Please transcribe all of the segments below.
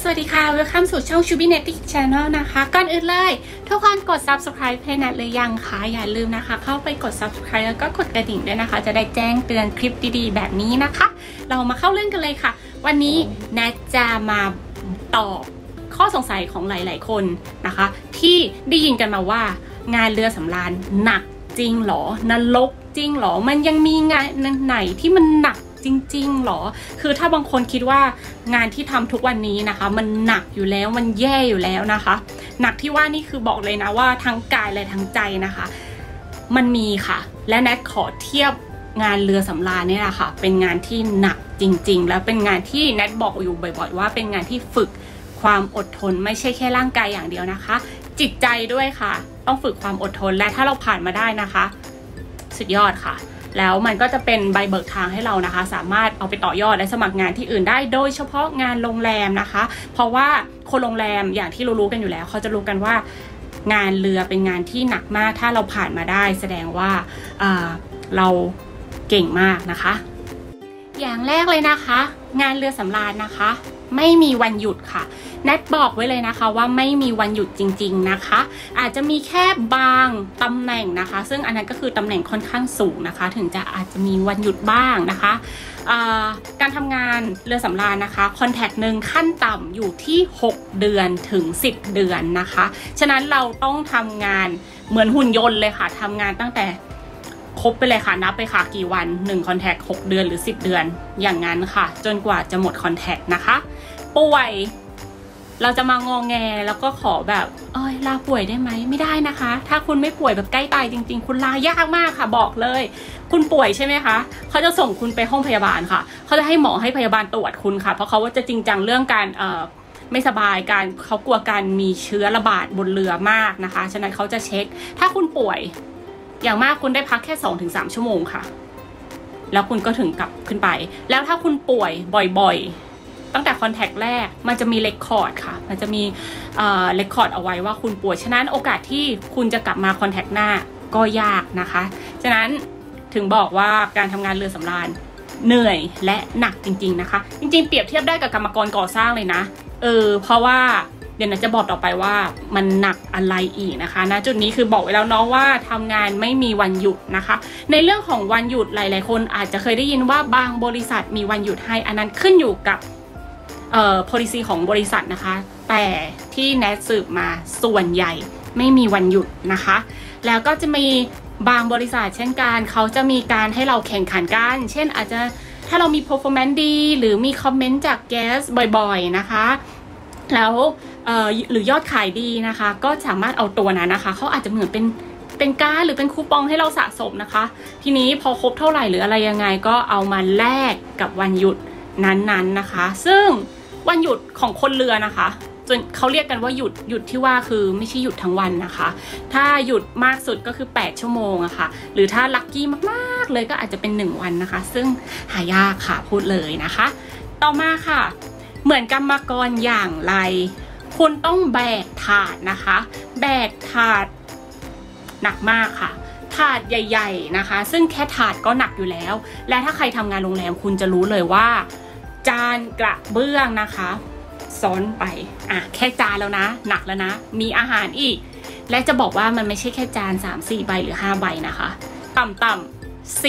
สวัสดีค่ะ Welcome สู่ช่อง Chubbynetic Channel นะคะก่อนอื่นเลยทุกคนกด Subscribe ให้นัทหรือยังคะอย่าลืมนะคะเข้าไปกด Subscribe แล้วก็กดกระดิ่งด้วยนะคะจะได้แจ้งเตือนคลิปดีๆแบบนี้นะคะเรามาเข้าเรื่องกันเลยค่ะวันนี้นัทจะมาตอบข้อสงสัยของหลายๆคนนะคะที่ได้ยินกันมาว่างานเรือสำราญหนักจริงหรอนรกจริงหรอมันยังมีงานไหนที่มันหนักจริงๆหรอคือถ้าบางคนคิดว่างานที่ทำทุกวันนี้นะคะมันหนักอยู่แล้วมันแย่อยู่แล้วนะคะหนักที่ว่านี่คือบอกเลยนะว่าทั้งกายและทั้งใจนะคะมันมีค่ะและแนทขอเทียบงานเรือสำราญเนี่ยนะคะเป็นงานที่หนักจริงๆแล้วเป็นงานที่แนทบอกอยู่บ่อยๆว่าเป็นงานที่ฝึกความอดทนไม่ใช่แค่ร่างกายอย่างเดียวนะคะจิตใจด้วยค่ะต้องฝึกความอดทนและถ้าเราผ่านมาได้นะคะสุดยอดค่ะแล้วมันก็จะเป็นใบเบิกทางให้เรานะคะสามารถเอาไปต่อยอดและสมัครงานที่อื่นได้โดยเฉพาะงานโรงแรมนะคะเพราะว่าคนโรงแรมอย่างที่รู้กันอยู่แล้วเขาจะรู้กันว่างานเรือเป็นงานที่หนักมากถ้าเราผ่านมาได้แสดงว่าเราเก่งมากนะคะอย่างแรกเลยนะคะงานเรือสำราญนะคะไม่มีวันหยุดค่ะแนทบอกไว้เลยนะคะว่าไม่มีวันหยุดจริงๆนะคะอาจจะมีแค่บางตำแหน่งนะคะซึ่งอันนั้นก็คือตำแหน่งค่อนข้างสูงนะคะถึงจะอาจจะมีวันหยุดบ้างนะคะการทำงานเรือสำราญนะคะคอนแทคหนึ่งขั้นต่ำอยู่ที่6เดือนถึง10เดือนนะคะฉะนั้นเราต้องทำงานเหมือนหุ่นยนต์เลยค่ะทำงานตั้งแต่ครบไปเลยค่ะนับไปค่ะกี่วัน1คอนแทค6เดือนหรือ10เดือนอย่างนั้นค่ะจนกว่าจะหมดคอนแทคนะคะป่วยเราจะมางอแงแล้วก็ขอแบบลาป่วยได้ไหมไม่ได้นะคะถ้าคุณไม่ป่วยแบบใกล้ตายจริงๆคุณลายากมากค่ะบอกเลยคุณป่วยใช่ไหมคะเขาจะส่งคุณไปห้องพยาบาลค่ะเขาจะให้หมอให้พยาบาลตรวจคุณค่ะเพราะเขาว่าจะจริงจังเรื่องการไม่สบายการเขากลัวการมีเชื้อระบาดบนเรือมากนะคะฉะนั้นเขาจะเช็คถ้าคุณป่วยอย่างมากคุณได้พักแค่ 2-3 ชั่วโมงค่ะแล้วคุณก็ถึงกลับขึ้นไปแล้วถ้าคุณป่วยบ่อยๆตั้งแต่คอนแทคแรกมันจะมีเรคคอร์ดค่ะมันจะมีเรคคอร์ดเอาไว้ว่าคุณป่วยฉะนั้นโอกาสที่คุณจะกลับมาคอนแทคหน้าก็ยากนะคะฉะนั้นถึงบอกว่าการทำงานเรือสำราญเหนื่อยและหนักจริงๆนะคะจริงๆเปรียบเทียบได้กับกรรมกรก่อสร้างเลยนะเพราะว่าเดี๋ยวนะจะบอกต่อไปว่ามันหนักอะไรอีกนะคะณจุดนี้คือบอกไว้แล้วเนาะว่าทำงานไม่มีวันหยุดนะคะในเรื่องของวันหยุดหลายๆคนอาจจะเคยได้ยินว่าบางบริษัทมีวันหยุดให้อันนั้นขึ้นอยู่กับpolicy ของบริษัทนะคะแต่ที่แนทสืบมาส่วนใหญ่ไม่มีวันหยุดนะคะแล้วก็จะมีบางบริษัทเช่นกันเขาจะมีการให้เราแข่งขันกันเช่นอาจจะถ้าเรามี performance ดีหรือมีคอมเมนต์จาก guest บ่อยๆนะคะแล้วหรือยอดขายดีนะคะก็สามารถเอาตัวนั้นนะคะเขาอาจจะเหมือนเป็นการ์ดหรือเป็นคูปองให้เราสะสมนะคะทีนี้พอครบเท่าไหร่หรืออะไรยังไงก็เอามาแลกกับวันหยุดนั้นๆนะคะซึ่งวันหยุดของคนเรือนะคะจนเขาเรียกกันว่าหยุดที่ว่าคือไม่ใช่หยุดทั้งวันนะคะถ้าหยุดมากสุดก็คือ8ชั่วโมงอะค่ะหรือถ้าลัคกี้มากๆเลยก็อาจจะเป็น1วันนะคะซึ่งหายากค่ะพูดเลยนะคะต่อมาค่ะเหมือนกรรมกรอย่างไรคุณต้องแบกถาดนะคะแบกถาดหนักมากค่ะถาดใหญ่ๆนะคะซึ่งแค่ถาดก็หนักอยู่แล้วและถ้าใครทำงานโรงแรมคุณจะรู้เลยว่าจานกระเบื้องนะคะซ้อนไปแค่จานแล้วนะหนักแล้วนะมีอาหารอีกและจะบอกว่ามันไม่ใช่แค่จาน 3-4 ใบหรือ5ใบนะคะต่ำๆ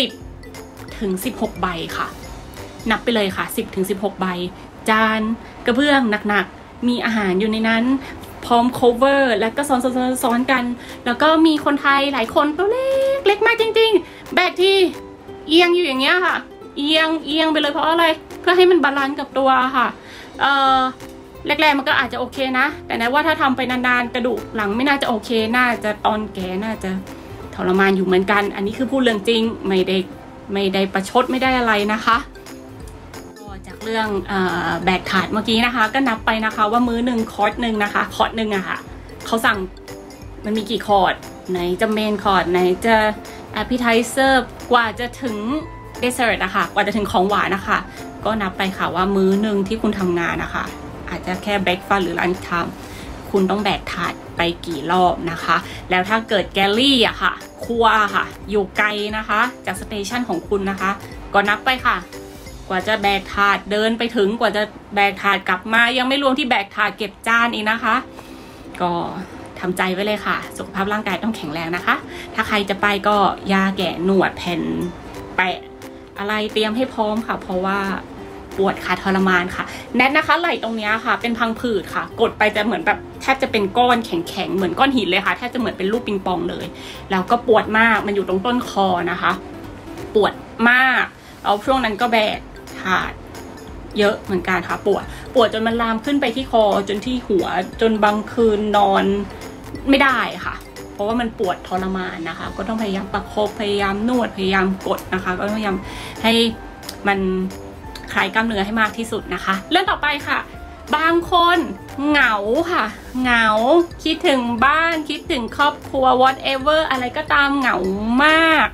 10 ถึง 16ใบค่ะนับไปเลยค่ะ10 ถึง 16ใบจานกระเบื้องหนักๆมีอาหารอยู่ในนั้นพร้อม cover แล้วก็ซ้อนกันแล้วก็มีคนไทยหลายคนตัวเล็กมากจริงๆแบกที่เอียงอยู่อย่างเงี้ยค่ะเอียงไปเลยเพราะอะไรเพื่อให้มันบาลานซ์กับตัวค่ะแรกๆมันก็อาจจะโอเคนะแต่นะว่าถ้าทำไปนานๆกระดูกหลังไม่น่าจะโอเคน่าจะตอนแก่น่าจะทรมานอยู่เหมือนกันอันนี้คือพูดเรื่องจริงไม่ได้ประชดไม่ได้อะไรนะคะจากเรื่องแบกถาดเมื่อกี้นะคะก็นับไปนะคะว่ามื้อหนึ่งคอร์สหนึ่งนะคะคอร์สหนึ่งอะค่ะเขาสั่งมันมีกี่คอร์สไหนจะเมนคอร์สไหนจะแอปเปิลไทเซอร์กว่าจะถึงเดสเซอร์ตนะคะกว่าจะถึงของหวานนะคะก็นับไปค่ะว่ามื้อหนึ่งที่คุณทำงานนะคะอาจจะแค่เบรกฟาสต์หรือลันช์ไทม์คุณต้องแบกถาดไปกี่รอบนะคะแล้วถ้าเกิดแกลลี่อะค่ะครัวค่ะอยู่ไกลนะคะจากสเตชันของคุณนะคะก็นับไปค่ะกว่าจะแบกถาดเดินไปถึงกว่าจะแบกถาดกลับมายังไม่รวมที่แบกถาดเก็บจานอีกนะคะก็ทำใจไว้เลยค่ะสุขภาพร่างกายต้องแข็งแรงนะคะถ้าใครจะไปก็ยาแก้หนวดแผ่นแปะอะไรเตรียมให้พร้อมค่ะเพราะว่าปวดค่ะทรมานค่ะแนทนะคะไหล่ตรงนี้ค่ะเป็นพังผืดค่ะกดไปจะเหมือนแบบแทบจะเป็นก้อนแข็งๆเหมือนก้อนหินเลยค่ะแทบจะเหมือนเป็นลูกปิงปองเลยแล้วก็ปวดมากมันอยู่ตรงต้นคอนะคะปวดมากแล้วช่วงนั้นก็แบกถาดเยอะเหมือนกันค่ะปวดจนมันลามขึ้นไปที่คอจนที่หัวจนบางคืนนอนไม่ได้ค่ะเพราะว่ามันปวดทรมานนะคะก็ต้องพยายามประคบพยายามนวดพยายามกดนะคะก็พยายามให้มันคลายกล้ามเนื้อให้มากที่สุดนะคะเรื่องต่อไปค่ะบางคนเหงาค่ะเหงาคิดถึงบ้านคิดถึงครอบครัว whatever อะไรก็ตามเหงามาก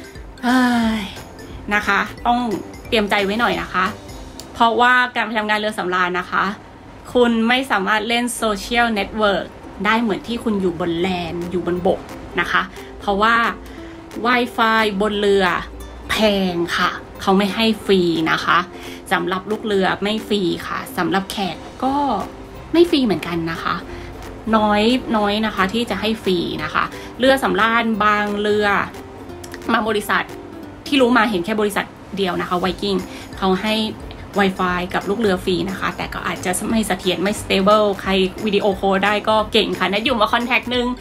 นะคะต้องเตรียมใจไว้หน่อยนะคะเพราะว่าการไปทำงานเรือสำราญนะคะคุณไม่สามารถเล่นโซเชียลเน็ตเวิร์กได้เหมือนที่คุณอยู่บนแลนด์อยู่บนบกนะคะเพราะว่า Wi-Fi บนเรือแพงค่ะเขาไม่ให้ฟรีนะคะสำหรับลูกเรือไม่ฟรีค่ะสำหรับแขกก็ไม่ฟรีเหมือนกันนะคะน้อยนะคะที่จะให้ฟรีนะคะเรือสำราญบางเรือมาบริษัทที่รู้มาเห็นแค่บริษัทเดียวนะคะไวกิ้งเขาให้ Wi-Fi กับลูกเรือฟรีนะคะแต่ก็อาจจะไม่เสถียรไม่ stable ใครวิดีโอคอลได้ก็เก่งค่ะนัดอยู่มาคอนแทคนึง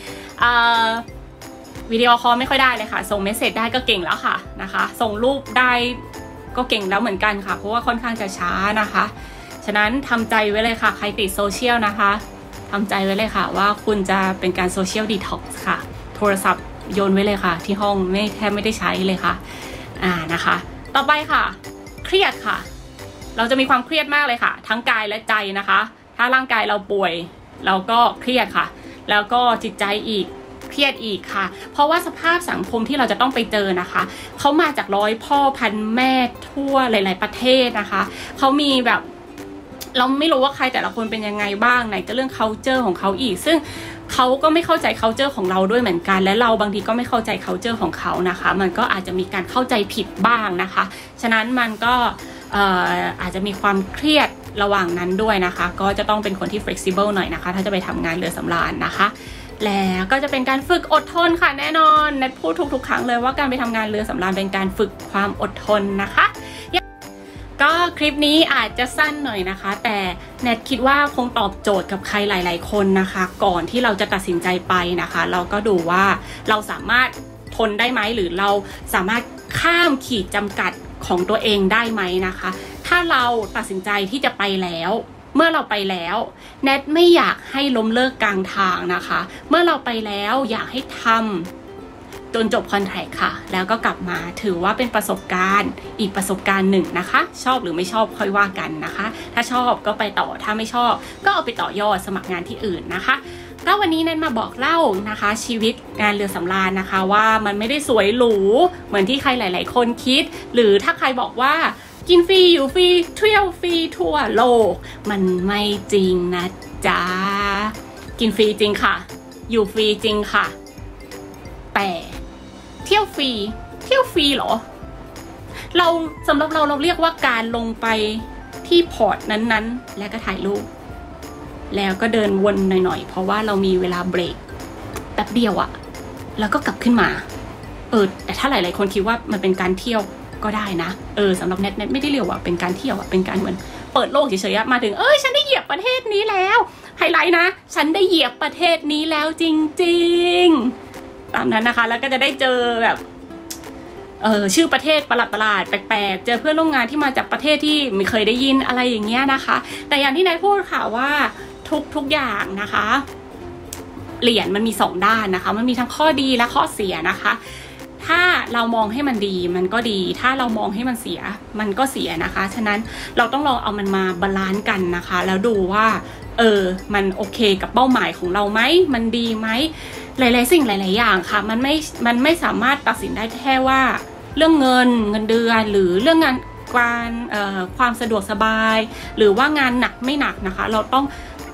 วิดีโอคอลไม่ค่อยได้เลยค่ะส่งเมสเสจได้ก็เก่งแล้วค่ะนะคะส่งรูปได้ก็เก่งแล้วเหมือนกันค่ะเพราะว่าค่อนข้างจะช้านะคะฉะนั้นทำใจไว้เลยค่ะใครติดโซเชียลนะคะทำใจไว้เลยค่ะว่าคุณจะเป็นการโซเชียลดีท็อกซ์ค่ะโทรศัพท์โยนไว้เลยค่ะที่ห้องแทบไม่ได้ใช้เลยค่ะนะคะต่อไปค่ะเครียดค่ะเราจะมีความเครียดมากเลยค่ะทั้งกายและใจนะคะถ้าร่างกายเราป่วยเราก็เครียดค่ะแล้วก็จิตใจอีกเครียดอีกค่ะเพราะว่าสภาพสังคมที่เราจะต้องไปเจอนะคะเขามาจากร้อยพ่อพันแม่ทั่วหลายๆประเทศนะคะเขามีแบบเราไม่รู้ว่าใครแต่ละคนเป็นยังไงบ้างไหนจะเรื่อง culture ของเขาอีกซึ่งเขาก็ไม่เข้าใจ culture ของเราด้วยเหมือนกันและเราบางทีก็ไม่เข้าใจ culture ของเขานะคะมันก็อาจจะมีการเข้าใจผิดบ้างนะคะฉะนั้นมันก็อาจจะมีความเครียดระหว่างนั้นด้วยนะคะก็จะต้องเป็นคนที่ flexible หน่อยนะคะถ้าจะไปทำงานเรือสำราญนะคะแล้วก็จะเป็นการฝึกอดทนค่ะแน่นอนแนทพูดทุกครั้งเลยว่าการไปทำงานเรือสำราญเป็นการฝึกความอดทนนะคะก็คลิปนี้อาจจะสั้นหน่อยนะคะแต่แนทคิดว่าคงตอบโจทย์กับใครหลายๆคนนะคะก่อนที่เราจะตัดสินใจไปนะคะเราก็ดูว่าเราสามารถทนได้ไหมหรือเราสามารถข้ามขีดจำกัดของตัวเองได้ไหมนะคะถ้าเราตัดสินใจที่จะไปแล้วเมื่อเราไปแล้วแนทไม่อยากให้ล้มเลิกกลางทางนะคะเมื่อเราไปแล้วอยากให้ทำจนจบคอนแทคค่ะแล้วก็กลับมาถือว่าเป็นประสบการณ์อีกประสบการณ์หนึ่งนะคะชอบหรือไม่ชอบค่อยว่ากันนะคะถ้าชอบก็ไปต่อถ้าไม่ชอบก็เอาไปต่อยอดสมัครงานที่อื่นนะคะก็วันนี้แนทมาบอกเล่านะคะชีวิตงานเรือสำราญนะคะว่ามันไม่ได้สวยหรูเหมือนที่ใครหลายๆคนคิดหรือถ้าใครบอกว่ากินฟรีอยู่ฟรีเที่ยวฟรีทั่วโลกมันไม่จริงนะจ๊ะกินฟรีจริงค่ะอยู่ฟรีจริงค่ะแต่เที่ยวฟรีเหรอเราสำหรับเราเรียกว่าการลงไปที่พอร์ตนั้นๆแล้วก็ถ่ายรูปแล้วก็เดินวนหน่อยๆเพราะว่าเรามีเวลาเบรกแป๊บเดียวอะแล้วก็กลับขึ้นมาแต่ถ้าหลายๆคนคิดว่ามันเป็นการเที่ยวก็ได้นะสำหรับแนทไม่ได้เรียกว่าเป็นการเที่ยวอะเป็นการเหมือนเปิดโลกเฉยๆมาถึงฉันได้เหยียบประเทศนี้แล้วไฮไลท์นะฉันได้เหยียบประเทศนี้แล้วจริงๆตามนั้นนะคะแล้วก็จะได้เจอแบบชื่อประเทศประหลาดแปลกๆเจอเพื่อนร่วมงานที่มาจากประเทศที่ไม่เคยได้ยินอะไรอย่างเงี้ยนะคะแต่อย่างที่แนทพูดค่ะว่าทุกอย่างนะคะเหรียญมันมี2ด้านนะคะมันมีทั้งข้อดีและข้อเสียนะคะถ้าเรามองให้มันดีมันก็ดีถ้าเรามองให้มันเสียมันก็เสียนะคะฉะนั้นเราต้องลองเอามันมาบาลานซ์กันนะคะแล้วดูว่ามันโอเคกับเป้าหมายของเราไหมมันดีไหมหลายๆสิ่งหลายๆอย่างค่ะมันไม่สามารถตัดสินได้แค่ว่าเรื่องเงินเดือนหรือเรื่องงานความสะดวกสบายหรือว่างานหนักไม่หนักนะคะเราต้อง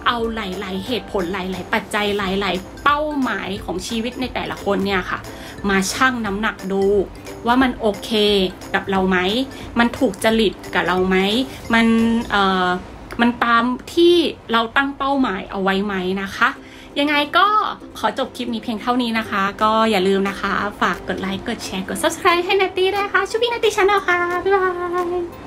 เอาหลายๆเหตุผลหลายๆปัจจัยหลายๆเป้าหมายของชีวิตในแต่ละคนเนี่ยค่ะมาชั่งน้ำหนักดูว่ามันโอเคกับเราไหมมันถูกจริตกับเราไหมมันตามที่เราตั้งเป้าหมายเอาไว้ไหมนะคะยังไงก็ขอจบคลิปนี้เพียงเท่านี้นะคะก็อย่าลืมนะคะฝากกดไลค์กดแชร์กด subscribe ให้นัตตี้ด้วยค่ะชูบี้นัตตี้ชาแนลค่ะบ๊ายบาย